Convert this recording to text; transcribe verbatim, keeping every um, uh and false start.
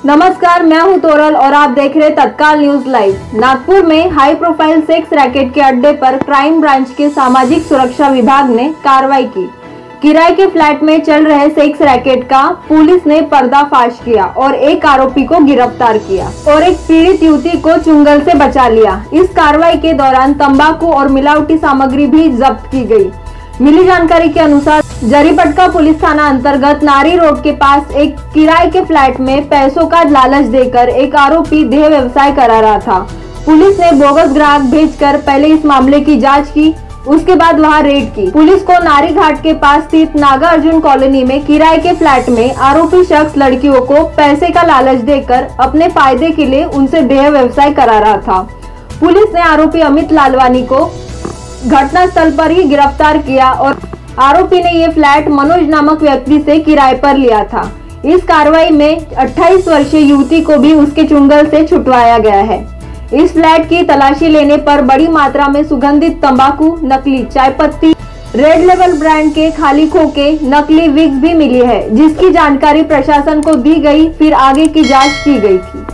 नमस्कार, मैं हूं तोरल और आप देख रहे तत्काल न्यूज लाइव। नागपुर में हाई प्रोफाइल सेक्स रैकेट के अड्डे पर क्राइम ब्रांच के सामाजिक सुरक्षा विभाग ने कार्रवाई की। किराए के फ्लैट में चल रहे सेक्स रैकेट का पुलिस ने पर्दाफाश किया और एक आरोपी को गिरफ्तार किया और एक पीड़ित युवती को चुंगल से बचा लिया। इस कार्रवाई के दौरान तंबाकू और मिलावटी सामग्री भी जब्त की गई। मिली जानकारी के अनुसार जरीपटका पुलिस थाना अंतर्गत नारी रोड के पास एक किराए के फ्लैट में पैसों का लालच देकर एक आरोपी देह व्यवसाय करा रहा था। पुलिस ने बोगस ग्राहक भेजकर पहले इस मामले की जांच की, उसके बाद वहां रेड की। पुलिस को नारी घाट के पास स्थित नागा अर्जुन कॉलोनी में किराए के फ्लैट में आरोपी शख्स लड़कियों को पैसे का लालच देकर अपने फायदे के लिए उनसे देह व्यवसाय करा रहा था। पुलिस ने आरोपी अमित लालवानी को घटनास्थल पर ही गिरफ्तार किया और आरोपी ने ये फ्लैट मनोज नामक व्यक्ति से किराए पर लिया था। इस कार्रवाई में अट्ठाईस वर्षीय युवती को भी उसके चुंगल से छुटवाया गया है। इस फ्लैट की तलाशी लेने पर बड़ी मात्रा में सुगंधित तंबाकू, नकली चाय पत्ती, रेड लेवल ब्रांड के खाली खोखे, नकली विग्स भी मिली है, जिसकी जानकारी प्रशासन को दी गई, फिर आगे की जांच की गई थी।